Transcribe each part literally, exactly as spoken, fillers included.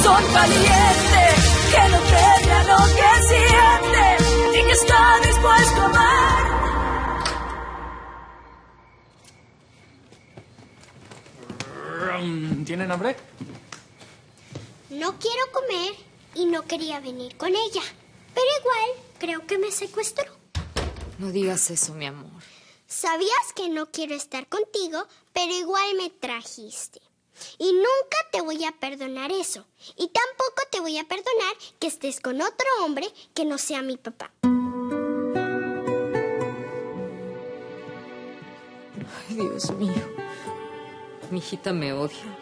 corazón caliente, que no tenga lo que siente y que está dispuesto a amar. ¿Tienen hambre? No quiero comer y no quería venir con ella, pero igual creo que me secuestró. No digas eso, mi amor. Sabías que no quiero estar contigo, pero igual me trajiste. Y nunca te voy a perdonar eso. Y tampoco te voy a perdonar que estés con otro hombre que no sea mi papá. Ay, Dios mío. Mi hijita me odia.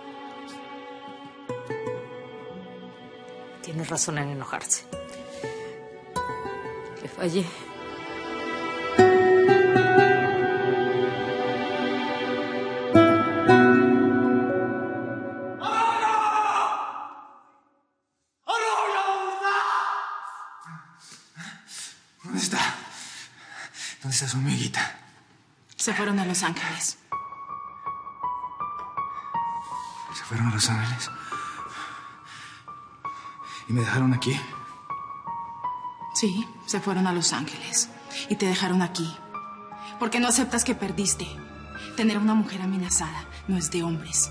Tiene razón en enojarse. Le fallé. ¿Dónde está? ¿Dónde está su amiguita? Se fueron a Los Ángeles. ¿Se fueron a Los Ángeles? ¿Y me dejaron aquí? Sí, se fueron a Los Ángeles. Y te dejaron aquí. Porque no aceptas que perdiste. Tener a una mujer amenazada no es de hombres.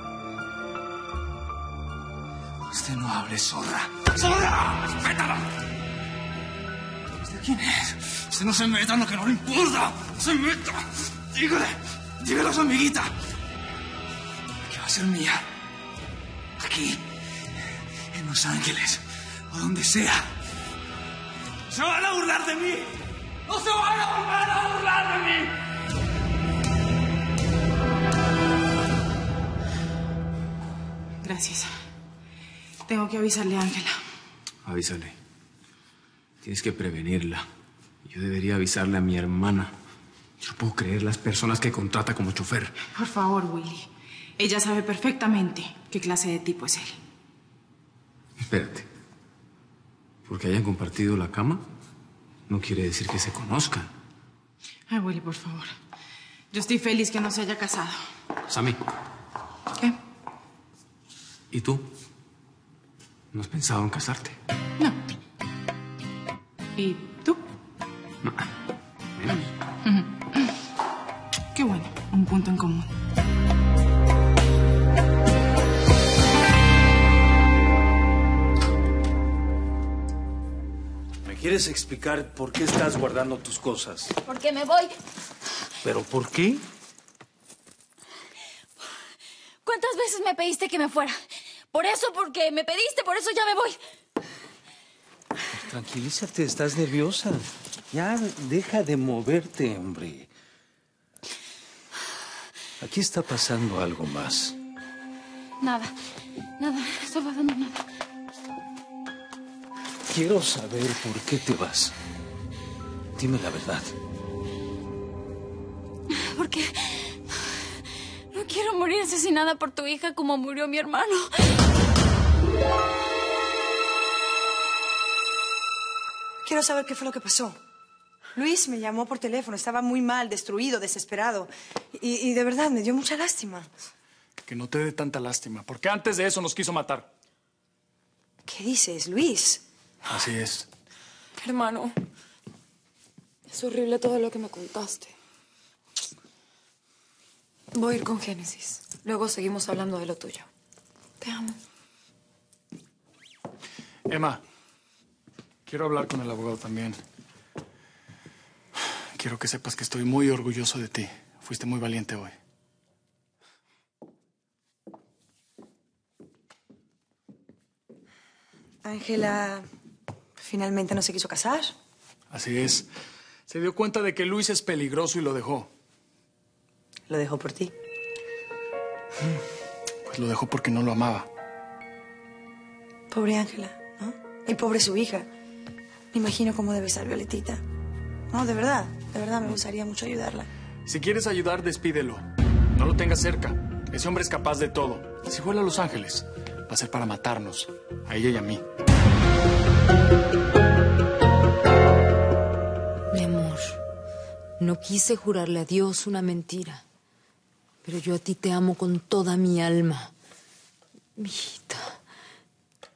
Usted no hable, zorra. ¡Zorra! ¡Respétala! ¿Usted quién es? Usted no se meta en lo que no le importa. ¡No se meta! Dígale, dígale a su amiguita que va a ser mía. Aquí, en Los Ángeles, o donde sea. ¡Se van a burlar de mí! ¡No se van a volver a burlar de mí! Gracias. Tengo que avisarle a Ángela. Avísale. Tienes que prevenirla. Yo debería avisarle a mi hermana. Yo no puedo creer las personas que contrata como chofer. Por favor, Willy. Ella sabe perfectamente qué clase de tipo es él. Espérate. Porque hayan compartido la cama, no quiere decir que se conozcan. Ay, Willy, por favor. Yo estoy feliz que no se haya casado. Sammy. ¿Qué? ¿Y tú? ¿No has pensado en casarte? No. ¿Y tú? No. Menos. Qué bueno, un punto en común. ¿Me quieres explicar por qué estás guardando tus cosas? Porque me voy. ¿Pero por qué? ¿Cuántas veces me pediste que me fuera? Por eso, porque me pediste, por eso ya me voy. Tranquilízate, estás nerviosa. Ya, deja de moverte, hombre. Aquí está pasando algo más. Nada, nada, no estoy pasando nada. Quiero saber por qué te vas. Dime la verdad. Porque no quiero morir asesinada por tu hija como murió mi hermano. Quiero saber qué fue lo que pasó. Luis me llamó por teléfono. Estaba muy mal, destruido, desesperado. Y, y de verdad, me dio mucha lástima. Que no te dé tanta lástima, porque antes de eso nos quiso matar. ¿Qué dices, Luis? Así es. Hermano, es horrible todo lo que me contaste. Voy a ir con Génesis. Luego seguimos hablando de lo tuyo. Te amo. Emma, quiero hablar con el abogado también. Quiero que sepas que estoy muy orgulloso de ti. Fuiste muy valiente hoy. Ángela finalmente no se quiso casar. Así es. Se dio cuenta de que Luis es peligroso y lo dejó. Lo dejó por ti. Pues lo dejó porque no lo amaba. Pobre Ángela, ¿no? Y pobre su hija. Me imagino cómo debe estar Violetita. No, de verdad, de verdad me gustaría mucho ayudarla. Si quieres ayudar, despídelo. No lo tengas cerca. Ese hombre es capaz de todo. Si vuela a Los Ángeles, va a ser para matarnos, a ella y a mí. Mi amor, no quise jurarle a Dios una mentira, pero yo a ti te amo con toda mi alma. Mi hijita,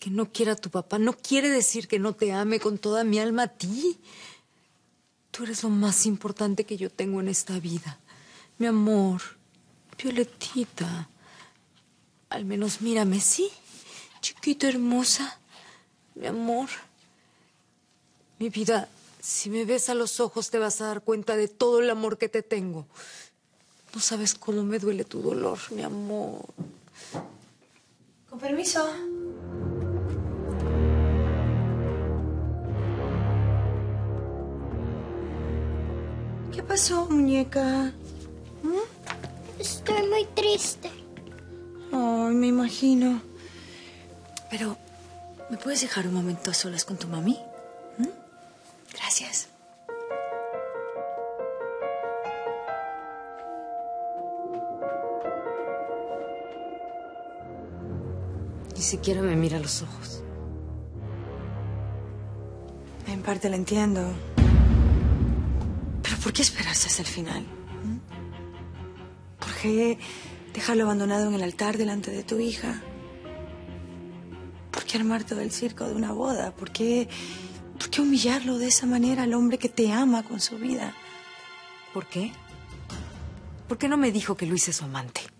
Que no quiera a tu papá no quiere decir que no te ame con toda mi alma a ti. Tú eres lo más importante que yo tengo en esta vida. Mi amor, Violetita. Al menos mírame, ¿sí? Chiquita, hermosa. Mi amor. Mi vida, si me ves a los ojos te vas a dar cuenta de todo el amor que te tengo. No sabes cómo me duele tu dolor, mi amor. Con permiso. ¿Qué pasó, muñeca? ¿Mm? Estoy muy triste. Ay, me imagino. Pero, ¿me puedes dejar un momento a solas con tu mami? ¿Mm? Gracias. Ni siquiera me mira a los ojos. En parte la entiendo. Pero ¿por qué esperarse hasta el final? ¿Mm? ¿Por qué dejarlo abandonado en el altar delante de tu hija? ¿Por qué armar todo el circo de una boda? ¿Por qué, por qué humillarlo de esa manera al hombre que te ama con su vida? ¿Por qué? ¿Por qué no me dijo que Luis es su amante?